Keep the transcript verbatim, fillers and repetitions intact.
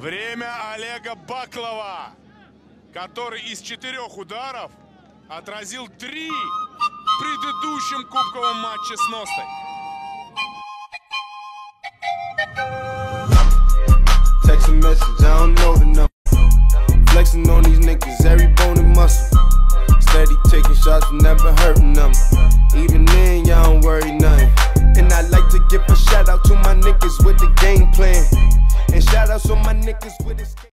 Время Олега Баклова, который из четырех ударов отразил три в предыдущем кубковом матче с Ностой. Text a message, I don't know the number. Flexing on these niggas, every bone and muscle. Steady taking shots, never hurting them. Even then, y'all don't worry nothing. And I like to give a shout out to my niggas with the game plan. And shout outs on my niggas with his